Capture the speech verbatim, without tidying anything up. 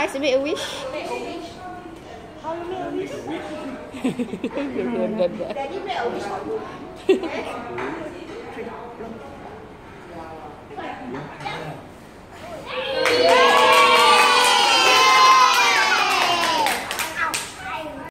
Faz, make a wish. Make a wish. How you make a wish? Blah, blah, blah. Daddy make a wish for you. Yes?